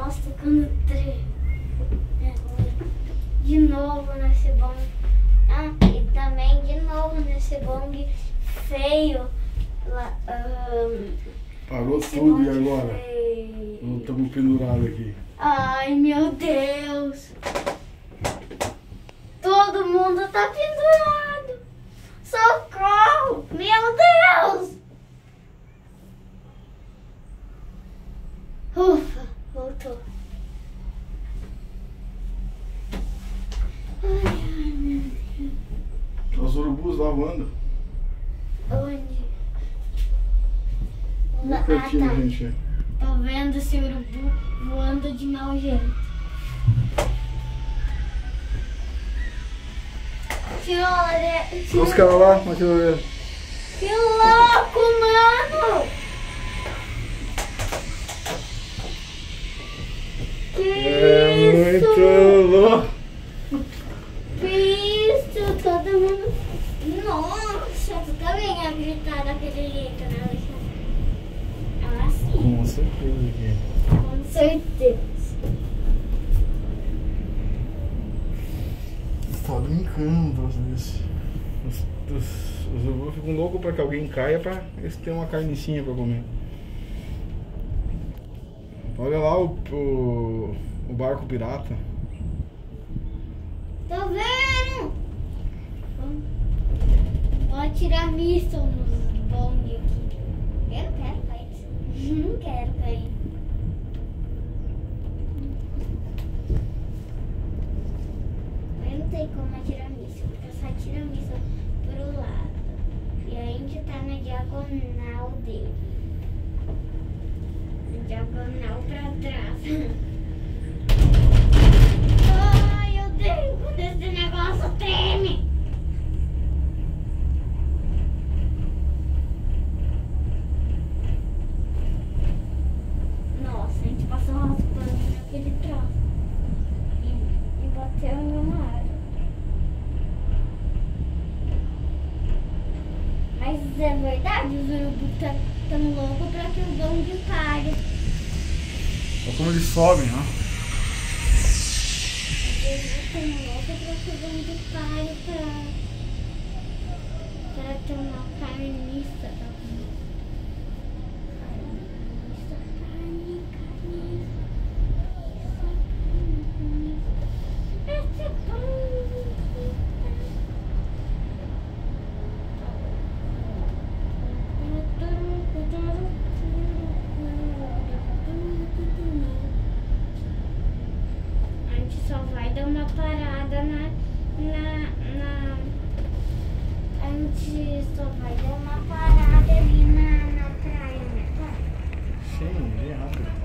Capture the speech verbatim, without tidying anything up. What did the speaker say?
Nossa, tocando três. De novo nesse bong. Ah, e também de novo nesse bong feio. Lá, um, Parou tudo e agora? Feio. Não estamos pendurados aqui. Ai, meu Deus. Todo mundo tá pendurado. Socorro. Meu Deus. Ufa, voltou. Ai, ai, meu Deus. Os urubus lá voando. Onde? Bem Ah, pertinho, tá. gente. Tô vendo esse urubu voando de mau jeito. Que olha, Olha os caras lá, mas eu ver. que louco, mano! Que É isso? muito louco. Que isso? Todo mundo... Nossa, tu também ia gritar daquele jeito, né, Alexandre? Ah, sim. Com certeza aqui. Com certeza. Tá brincando, às vezes. Os, os, os urubus ficam loucos pra que alguém caia pra eles terem uma carnicinha pra comer. Olha lá o, o, o barco pirata. Tô vendo! Vou atirar míssil nos bong aqui. Eu não quero cair. Não quero cair. Mas não tem como atirar míssil, porque só atira míssil pro lado. E a gente tá na diagonal dele. Na diagonal pra trás. Ai, eu odeio quando esse negócio treme. Nossa, a gente passou raspando naquele troço. E, e bateu em uma área. Mas é verdade, os urubus tá tão loucos pra que o bong pare. Olha como eles sobem, ó. Eu tô louca pra que o bong pare pra, pra tomar carniça. Tá? Carniça, carne, carniça. Esse é bom. A gente só vai dar uma parada na, na, na... A gente só vai dar uma parada ali na, na praia, né, pai? Sim, bem rápido.